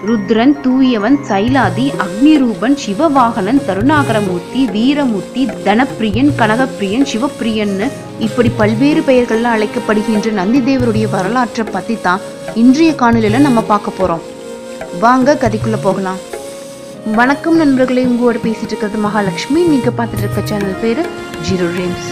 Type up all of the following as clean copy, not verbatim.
ருத்ரன், தூயவன், சைலாதி, அக்னிரூபன், சிவவாகனன், தருணாகரமூர்த்தி, வீரமூர்த்தி, தனப்பிரியன், கனகப்பிரியன், சிவப்பிரியன்னு இப்படி பல்வேறு பெயர்கள்ல அழைக்கப்படுகின்ற நந்தி தேவருடைய வரலாற்றை பத்தி தான் இன்றைய காணொளியில நம்ம பார்க்க போறோம். வாங்க கதைக்குள்ள போகலாம். வணக்கம் நண்பர்களே, உங்களோட பேசிட்டு இருக்கிறது மகாலட்சுமி. நீங்க பார்த்துட்டு இருக்க சேனல் பேரு ஜீரோ ட்ரீம்ஸ்.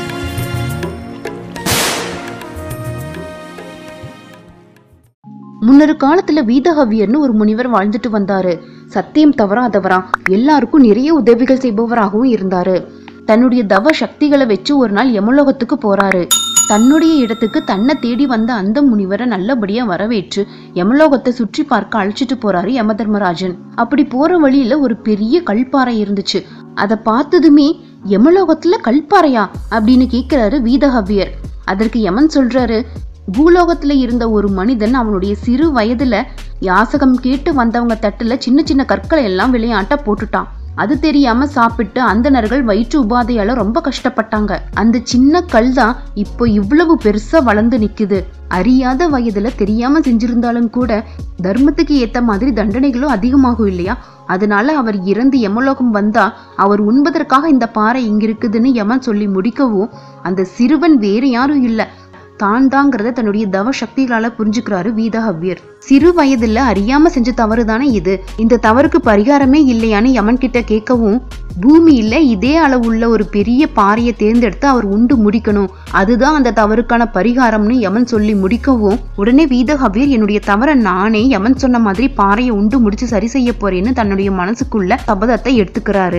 முன்னொரு காலத்துல வீதஹவ்யர்னு ஒரு முனிவர் வாழ்ந்துட்டு வந்தாரு. சத்தியம் தவறாதவரா, எல்லாருக்கும் நிறைய உதவிகள் செய்பவராகவும் இருந்தாரு. தன்னுடைய தவ சக்திகளை வச்சு ஒரு நாள் யமலோகத்துக்கு போறாரு. தன்னுடைய இடத்துக்கு தன்னை தேடி வந்த அந்த முனிவரை நல்லபடியா வரவேற்று யமலோகத்தை சுற்றி பார்க்க அழைச்சிட்டு போறாரு யமதர்மராஜன். அப்படி போற வழியில ஒரு பெரிய கல்பாறை இருந்துச்சு. அதை பார்த்ததுமே யமலோகத்துல கல்பாறையா அப்படின்னு கேட்கிறாரு வீதஹவ்யர். அதற்கு யமன் சொல்றாரு, பூலோகத்துல இருந்த ஒரு மனிதன் அவனுடைய சிறு வயதுல யாசகம் கேட்டு வந்தவங்க தட்டுல சின்ன சின்ன கற்களை எல்லாம் விளையாட்ட போட்டுட்டான். அது தெரியாம சாப்பிட்டு அந்தணர்கள் வயிற்று உபாதையால ரொம்ப கஷ்டப்பட்டாங்க. அந்த சின்ன கல் தான் இப்போ இவ்வளவு பெருசா வளர்ந்து நிக்குது. அறியாத வயதுல தெரியாம செஞ்சிருந்தாலும் கூட தர்மத்துக்கு ஏத்த மாதிரி தண்டனைகளும் அதிகமாகும் இல்லையா? அதனால அவர் இறந்து யமலோகம் வந்தா அவர் உண்பதற்காக இந்த பாறை இங்க இருக்குதுன்னு யமன் சொல்லி முடிக்கவும் அந்த சிறுவன் வேற யாரும் இல்ல, தான் தாங்கிறத தன்னுடைய தவ சக்திகளால புரிஞ்சுக்கிறாரு வீதஹவ்யர். சிறு வயதுல அறியாம செஞ்ச தவறு தானே இது, இந்த தவறுக்கு பரிகாரமே இல்லையான்னு யமன் கிட்ட கேட்கவும், பூமியில இதே அளவுள்ள ஒரு பெரிய பாறையை தேர்ந்தெடுத்து அவர் உண்டு முடிக்கணும், அதுதான் அந்த தவறுக்கான பரிகாரம்னு யமன் சொல்லி முடிக்கவும், உடனே வீதஹவ்யர் என்னுடைய தவறை நானே யமன் சொன்ன மாதிரி பாறையை உண்டு முடிச்சு சரி செய்ய போறேன்னு தன்னுடைய மனசுக்குள்ள சபதத்தை எடுத்துக்கிறாரு.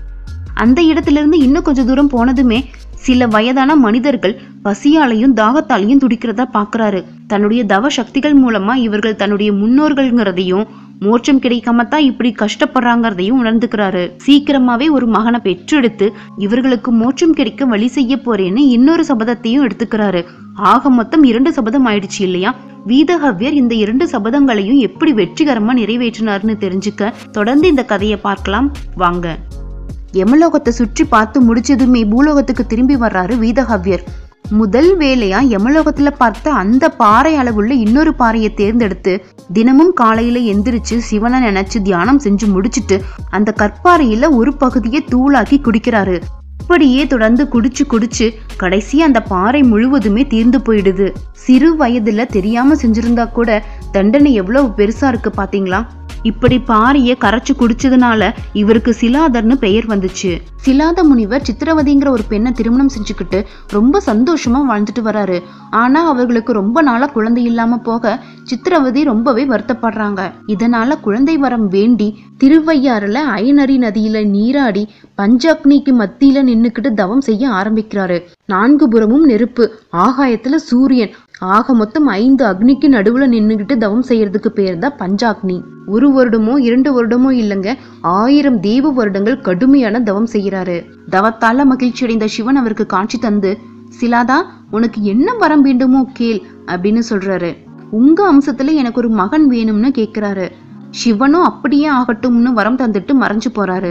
அந்த இடத்துல இருந்து இன்னும் கொஞ்சம் தூரம் போனதுமே சில வயதான மனிதர்கள் பசியாலையும் தாகத்தாலையும் துடிக்கிறதா பாக்குறாரு. தன்னுடைய தவ சக்திகள் மூலமா இவர்கள் தன்னுடைய முன்னோர்கள்ங்கிறதையும் மோட்சம் கிடைக்காமத்தான் இப்படி கஷ்டப்படுறாங்கிறதையும் உணர்ந்துக்கிறாரு. சீக்கிரமாவே ஒரு மகனை பெற்றெடுத்து இவர்களுக்கு மோட்சம் கிடைக்க வழி செய்ய போறேன்னு இன்னொரு சபதத்தையும் எடுத்துக்கிறாரு. ஆக மொத்தம் 2 சபதம் ஆயிடுச்சு இல்லையா? வீதஹவ்யர் இந்த 2 சபதங்களையும் எப்படி வெற்றிகரமா நிறைவேற்றினார்னு தெரிஞ்சுக்க தொடர்ந்து இந்த கதையை பார்க்கலாம் வாங்க. யமலோகத்தை சுற்றி பார்த்து முடிச்சதுமே பூலோகத்துக்கு திரும்பி வர்றாரு வீதஹவ்யர். முதல் வேலையா யமலோகத்துல பார்த்த அந்த பாறை அளவுள்ள இன்னொரு பாறையை தேர்ந்தெடுத்து தினமும் காலையில எந்திரிச்சு சிவனை நினைச்சு தியானம் செஞ்சு முடிச்சுட்டு அந்த கற்பாறையில ஒரு பகுதியை தூளாக்கி குடிக்கிறாரு. அப்படியே தொடர்ந்து குடிச்சு கடைசி அந்த பாறை முழுவதுமே தீர்ந்து போயிடுது. சிறு வயதுல தெரியாம செஞ்சிருந்தா கூட தண்டனை எவ்வளவு பெருசா இருக்கு பாத்தீங்களா? இப்படி பாறைய கரைச்சு குடிச்சதுனால இவருக்கு சிலாதர்னு பெயர் வந்துச்சு. சிலாத முனிவர் சித்திரவதிங்கிற ஒரு பெண்ணை திருமணம் செஞ்சுக்கிட்டு ரொம்ப சந்தோஷமா வாழ்ந்துட்டு வராரு. ஆனா அவர்களுக்கு ரொம்ப நாளா குழந்தை இல்லாம போக சித்திரவதி ரொம்பவே வருத்தப்படுறாங்க. இதனால குழந்தை வரம் வேண்டி திருவையாறுல ஐநரி நதியில நீராடி பஞ்சாக்னிக்கு மத்தியில நின்னுக்கிட்டு தவம் செய்ய ஆரம்பிக்கிறாரு. 4 புறமும் நெருப்பு, ஆகாயத்துல சூரியன், ஆக மொத்தம் 5 அக்னிக்கு நடுவுல நின்னுகிட்டு தவம் செய்யறதுக்கு பேர் தான் பஞ்சாக்னி. 1 வருடமோ 2 வருடமோ இல்லைங்க, 1000 தேவ வருடங்கள் கடுமையான தவம் செய்யறாரு. தவத்தால மகிழ்ச்சி அடைந்த சிவன் அவருக்கு காட்சி தந்து, சிலாதா, உனக்கு என்ன வரம் வேண்டுமோ கேள் அப்படின்னு சொல்றாரு. உங்க அம்சத்துல எனக்கு ஒரு மகன் வேணும்னு கேக்குறாரு. சிவனும் அப்படியே ஆகட்டும்னு வரம் தந்துட்டு மறைஞ்சு போறாரு.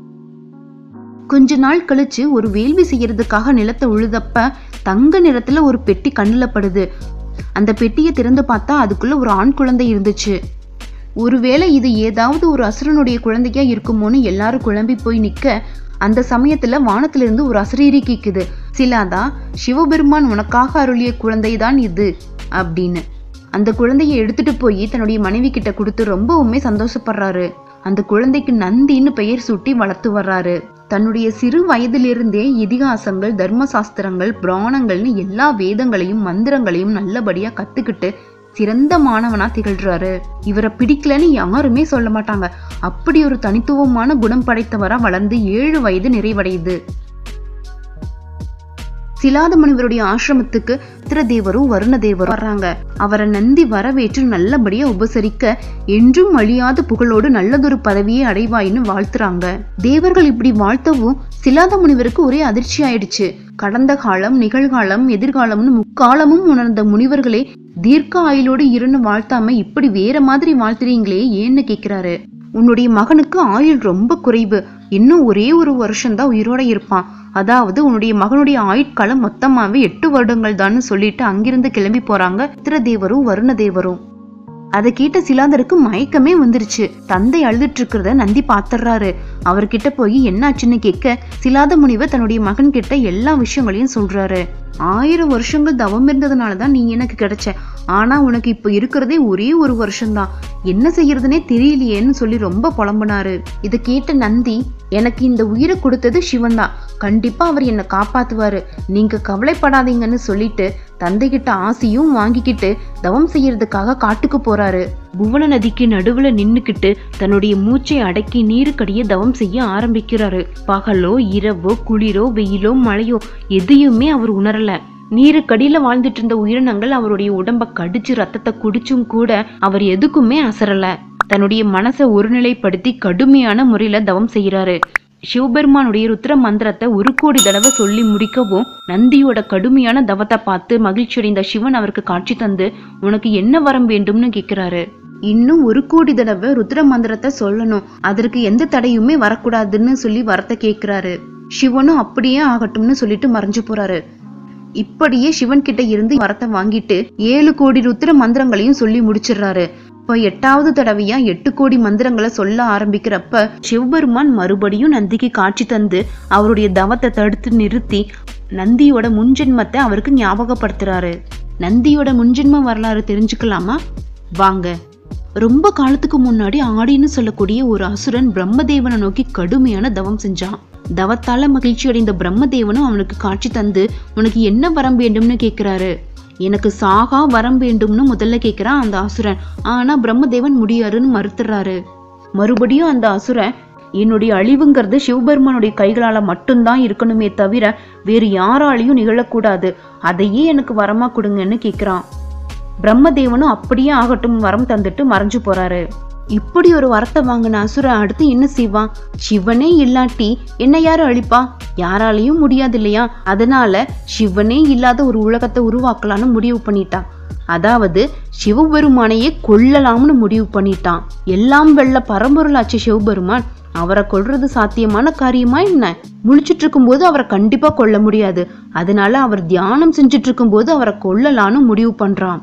கொஞ்ச நாள் கழிச்சு ஒரு வேள்வி செய்யறதுக்காக நிலத்தை உழுதப்ப தங்க நிறத்துல ஒரு பெட்டி கண்ணுல படுது. அந்த பெட்டியை திறந்து பார்த்தா அதுக்குள்ள ஒரு ஆண் குழந்தை இருந்துச்சு. ஒருவேளை இது ஏதாவது ஒரு அசுரனுடைய குழந்தையா இருக்குமோன்னு எல்லாரும் குழம்பி போய் நிக்க, அந்த சமயத்துல வானத்திலிருந்து ஒரு அசரீரி கேக்குது, சிலாதா, சிவபெருமான் உனக்காக அருளிய குழந்தைதான் இது அப்படின்னு. அந்த குழந்தைய எடுத்துட்டு போய் தன்னுடைய மனைவி கிட்ட கொடுத்து ரொம்பவுமே சந்தோஷப்படுறாரு. அந்த குழந்தைக்கு நந்தின்னு பெயர் சூட்டி வளர்த்து வர்றாரு. தன்னுடைய சிறு வயதிலிருந்தே இதிகாசங்கள், தர்மசாஸ்திரங்கள், புராணங்கள்னு எல்லா வேதங்களையும் மந்திரங்களையும் நல்லபடியா கத்துக்கிட்டு சிறந்த மாணவனா திகழ்றாரு. இவரை பிடிக்கலன்னு யாருமே சொல்ல மாட்டாங்க. அப்படி ஒரு தனித்துவமான குணம் படைத்தவரா வளர்ந்து 7 வயது நிறைவடையுது. சிலாத முனிவருடைய ஆசிரமத்துக்கு சித்திரதேவரும் வருணதேவரும் வர்றாங்க. அவரை நந்தி வரவேற்று நல்லபடியா உபசரிக்க, என்றும் அழியாத புகழோடு நல்லதொரு பதவியை அடைவாயின்னு வாழ்த்துறாங்க. தேவர்கள் இப்படி வாழ்த்தவும் சிலாத முனிவருக்கு ஒரே அதிர்ச்சி ஆயிடுச்சு. கடந்த காலம், நிகழ்காலம், எதிர்காலம்னு முக்காலமும் உணர்ந்த முனிவர்களே தீர்க்க ஆயுளோடு இருன்னு வாழ்த்தாம இப்படி வேற மாதிரி வாழ்த்துறீங்களே ஏன்னு கேக்குறாரு. உன்னுடைய மகனுக்கு ஆயுள் ரொம்ப குறைவு, இன்னும் ஒரே ஒரு வருஷம்தான் உயிரோட இருப்பான், அதாவது உன்னுடைய மகனுடைய ஆயுட்காலம் மொத்தமாவே 8 வருடங்கள் தான் சொல்லிட்டு அங்கிருந்து கிளம்பி போறாங்க சித்திரதேவரும் வருணதேவரும். அதை கேட்ட சிலாந்தருக்கு மயக்கமே வந்துருச்சு. தந்தை அழுதுட்டு இருக்கிறத நந்தி பாத்துறாரு. அவர்கிட்ட போய் என்னாச்சுன்னு கேட்க சிலாத முனிவர் தன்னுடைய மகன் கிட்ட எல்லா விஷயங்களையும் சொல்றாரு. 1000 வருஷங்கள் தவம் இருந்ததுனாலதான் நீ எனக்கு கிடைச்ச. ஆனா உனக்கு இப்ப இருக்கிறதே ஒரே ஒரு வருஷம்தான். என்ன செய்யறதுனே தெரியலையேன்னு சொல்லி ரொம்ப புலம்புனாரு. இதை கேட்ட நந்தி, எனக்கு இந்த உயிரை கொடுத்தது சிவன் தான், கண்டிப்பா அவர் என்னை காப்பாத்துவாரு, நீங்க கவலைப்படாதீங்கன்னு சொல்லிட்டு தந்தை கிட்ட ஆசையும் வாங்கிக்கிட்டு தவம் செய்யறதுக்காக காட்டுக்கு போறாரு. புவன நதிக்கு நடுவுல நின்னுக்கிட்டு தன்னுடைய மூச்சை அடக்கி நீருக்கடியே தவம் செய்ய ஆரம்பிக்கிறாரு. பகலோ இரவோ குளிரோ வெயிலோ மழையோ எதையுமே அவர் உணரல. நீருக்கடியில வாழ்ந்துட்டு இருந்த உயிரினங்கள் அவருடைய உடம்ப கடிச்சு ரத்தத்தை குடிச்சும் கூட அவர் எதுக்குமே அசரல. தன்னுடைய மனசை ஒருநிலைப்படுத்தி கடுமையான முறையில தவம் செய்யறாரு. சிவபெருமானுடைய ருத்ர மந்திரத்தை 1 கோடி தடவை சொல்லி முடிக்கவும் நந்தியோட கடுமையான தவத்தை பார்த்து மகிழ்ச்சி அடைந்த சிவன் அவருக்கு காட்சி தந்து, உனக்கு என்ன வரம் வேண்டும்னு கேக்குறாரு. இன்னும் 1 கோடி தடவை ருத்ர மந்திரத்தை சொல்லணும், அதற்கு எந்த தடையுமே வரக்கூடாதுன்னு சொல்லி வரத்தை கேக்குறாரு. சிவனும் அப்படியே ஆகட்டும்னு சொல்லிட்டு மறைஞ்சு போறாரு. இப்படியே சிவன் கிட்ட இருந்து வரத்தை வாங்கிட்டு 7 கோடி ருத்ர மந்திரங்களையும் சொல்லி முடிச்சிடுறாரு. இப்ப 8வது தடவையா 8 கோடி மந்திரங்களை சொல்ல ஆரம்பிக்கிறப்ப சிவபெருமான் மறுபடியும் நந்திக்கு காட்சி தந்து அவருடைய தவத்தை தடுத்து நிறுத்தி நந்தியோட முன்ஜென்மத்தை அவருக்கு ஞாபகப்படுத்துறாரு. நந்தியோட முன்ஜென்ம வரலாறு தெரிஞ்சுக்கலாமா? வாங்க. ரொம்ப காலத்துக்கு முன்னாடி ஆடின்னு சொல்லக்கூடிய ஒரு அசுரன் பிரம்மதேவனை நோக்கி கடுமையான தவம் செஞ்சான். தவத்தால மகிழ்ச்சி அடைந்த பிரம்மதேவனும் அவனுக்கு காட்சி தந்து, உனக்கு என்ன வரம் வேண்டும்னு கேக்குறாரு. எனக்கு சாகா வரம் வேண்டும்னு முதல்ல கேக்குறான் அந்த அசுரன். ஆனா பிரம்மதேவன் முடியாதுன்னு மறுத்துறாரு. மறுபடியும் அந்த அசுரன், என்னுடைய அழிவுங்கிறது சிவபெருமானுடைய கைகளால மட்டும்தான் இருக்கணுமே தவிர வேறு யாராலையும் நிகழக்கூடாது, அதையே எனக்கு வரமா கொடுங்கன்னு கேக்குறான். பிரம்மதேவனும் அப்படியே ஆகட்டும் வரம் தந்துட்டு மறைஞ்சு போறாரு. இப்படி ஒரு வரத்தை வாங்கின அசுரன் அடுத்து என்ன செய்வான்? சிவனே இல்லாட்டி என்ன யாரு அழிப்பா? யாராலையும் முடியாது இல்லையா? அதனால சிவனே இல்லாத ஒரு உலகத்தை உருவாக்கலாம்னு முடிவு பண்ணிட்டான். அதாவது சிவபெருமானையே கொல்லலாம்னு முடிவு பண்ணிட்டான். எல்லாம் வெல்ல பரம்பொருளாச்சு சிவபெருமான், அவரை கொல்றது சாத்தியமான காரியமா என்ன? முழிச்சிட்டு இருக்கும் போது அவரை கண்டிப்பா கொல்ல முடியாது. அதனால அவர் தியானம் செஞ்சுட்டு இருக்கும் போது அவரை கொல்லலான்னு முடிவு பண்றான்.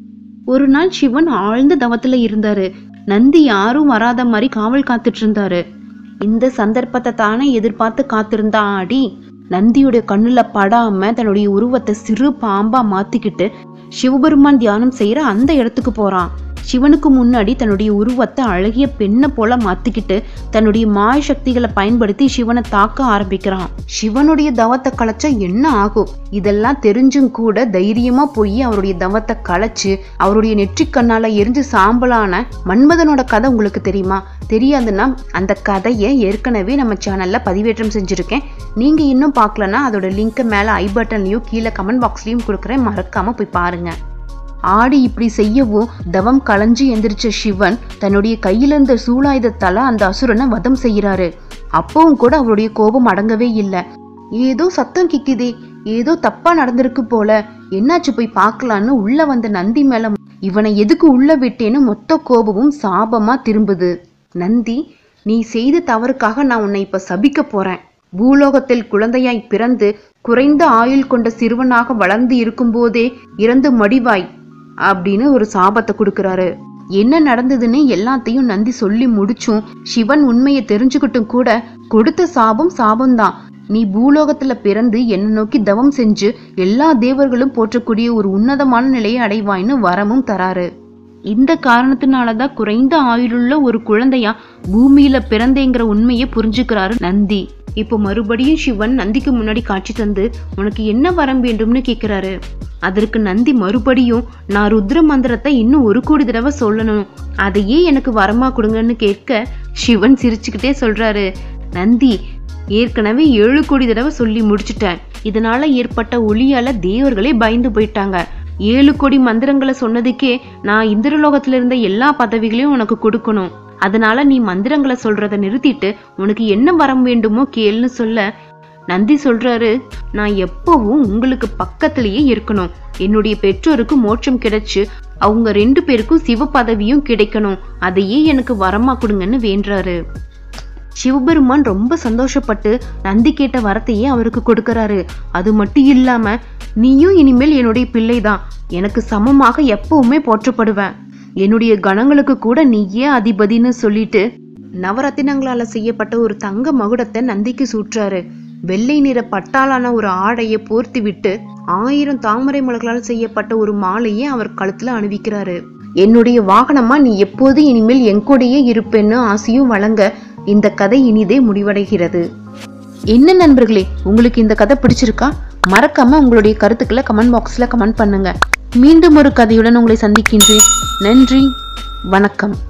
ஒரு நாள் சிவன் ஆழ்ந்த தவத்துல இருந்தாரு. நந்தி யாரும் வராத மாதிரி காவல் காத்துட்டு இருந்தாரு. இந்த சந்தர்ப்பத்தை தானே எதிர்பார்த்து காத்திருந்தா ஆடி நந்தியுடைய கண்ணுல படாம தன்னுடைய உருவத்தை சிறு பாம்பா மாத்திக்கிட்டு சிவபெருமான் தியானம் செய்யற அந்த இடத்துக்கு போறான். சிவனுக்கு முன்னாடி தன்னுடைய உருவத்தை அழகிய பெண்ணை போல மாத்திக்கிட்டு தன்னுடைய மாய சக்திகளை பயன்படுத்தி சிவனை தாக்க ஆரம்பிக்கிறான். சிவனுடைய தவத்தை கலைச்சா என்ன ஆகும்? இதெல்லாம் தெரிஞ்சும் கூட தைரியமா போய் அவருடைய தவத்தை கலைச்சு அவருடைய நெற்றிக் கண்ணால எரிஞ்சு சாம்பலான மன்மதனோட கதை உங்களுக்கு தெரியுமா? தெரியாதுன்னா அந்த கதையை ஏற்கனவே நம்ம சேனல்ல பதிவேற்றம் செஞ்சிருக்கேன். நீங்க இன்னும் பார்க்கலன்னா அதோட லிங்க் மேல ஐ பட்டன்லயும் கீழே கமெண்ட் பாக்ஸ்லயும் கொடுக்குறேன், மறக்காம போய் பாருங்க. ஆடி இப்படி செய்யவும் தவம் களைஞ்சு எந்திரிச்ச சிவன் தன்னுடைய கையில இருந்த சூலாயுதத்தால அந்த அசுரனை வதம் செய்யறாரு. அப்பவும் கூட அவருடைய கோபம் அடங்கவே இல்லை. ஏதோ சத்தம் கேக்குதே, ஏதோ தப்பா நடந்திருக்கு போல, என்னாச்சு போய் பார்க்கலான்னு உள்ள வந்த நந்தி மேல இவனை எதுக்கு உள்ள விட்டேன்னு மொத்த கோபமும் சாபமா திரும்புது. நந்தி, நீ செய்த தவறுக்காக நான் உன்னை இப்ப சபிக்க போறேன். பூலோகத்தில் குழந்தையாய் பிறந்து குறைந்த ஆயுள் கொண்ட சிறுவனாக வளர்ந்து இருக்கும் போதே இறந்து மடிவாய் அப்படின்னு ஒரு சாபத்தை கொடுக்கறாரு. என்ன நடந்ததுன்னு எல்லாத்தையும் நந்தி சொல்லி முடிச்சும் சிவன் உண்மையை தெரிஞ்சுக்கிட்டும் கூட கொடுத்த சாபம் சாபம்தான். நீ பூலோகத்துல பிறந்து என்ன நோக்கி தவம் செஞ்சு எல்லா தேவர்களும் போற்றக்கூடிய ஒரு உன்னதமான நிலையை அடைவாய்னு வரமும் தராரு. இந்த காரணத்தினாலதான் குறைந்த ஆயுளுள்ள ஒரு குழந்தையா பூமியில பிறந்தேங்கிற உண்மையை புரிஞ்சுக்கிறாரு நந்தி. இப்போ மறுபடியும் சிவன் நந்திக்கு முன்னாடி காட்சி தந்து, உனக்கு என்ன வரம் வேண்டும்னு கேக்குறாரு. அதற்கு நந்தி மறுபடியும், நான் ருத்ர மந்திரத்தை இன்னும் 1 கோடி தடவை சொல்லணும், அதையே எனக்கு வரமா கொடுங்கன்னு கேட்க சிவன் சிரிச்சுக்கிட்டே சொல்றாரு, நந்தி, ஏற்கனவே 7 கோடி தடவை சொல்லி முடிச்சுட்டேன். இதனால ஏற்பட்ட ஒளியால தேவர்களே பயந்து போயிட்டாங்க. 7 கோடி மந்திரங்களை சொன்னதுக்கே நான் இந்திரலோகத்துல இருந்த எல்லா பதவிகளையும் உனக்கு கொடுக்கணும். அதனால நீ மந்திரங்களை சொல்றத நிறுத்திட்டு உனக்கு என்ன வரம் வேண்டுமோ கேள்னு சொல்ல நந்தி சொல்றாரு, நான் எப்பவும் உங்களுக்கு பக்கத்திலேயே இருக்கணும். என்னுடைய பெற்றோருக்கு மோட்சம் கிடைச்சு அவங்க 2 பேருக்கும் சிவ பதவியும் கிடைக்கணும். அதையே எனக்கு வரமா கொடுங்கன்னு வேண்டுறாரு. சிவபெருமான் ரொம்ப சந்தோஷப்பட்டு நந்தி கேட்ட வரத்தையே அவருக்கு கொடுக்கறாரு. அது மட்டும் இல்லாம, நீயும் இனிமேல் என்னுடைய பிள்ளைதான், எனக்கு சமமாக எப்பவுமே போற்றப்படுவேன். என்னுடைய கணங்களுக்கு கூட நீயே அதிபதினு சொல்லிட்டு நவரத்தினங்களால செய்யப்பட்ட ஒரு தங்க மகுடத்தை நந்திக்கு சூட்டுறாரு. வெள்ளை நிற பட்டாலான ஒரு ஆடையை போர்த்தி விட்டு 1000 தாமரை மலர்களால் செய்யப்பட்ட ஒரு மாலையை அவர் கழுத்துல அணிவிக்கிறாரு. என்னுடைய வாகனமா நீ எப்போது இனிமேல் எங்கூடையே இருப்பேன்னு ஆசையும் வழங்க இந்த கதை இனிதே முடிவடைகிறது. என்ன நண்பர்களே, உங்களுக்கு இந்த கதை பிடிச்சிருக்கா? மறக்காம உங்களுடைய கருத்துக்களை கமெண்ட் பாக்ஸ்ல கமெண்ட் பண்ணுங்க. மீண்டும் ஒரு கதையுடன் உங்களை சந்திக்கின்றேன். நன்றி, வணக்கம்.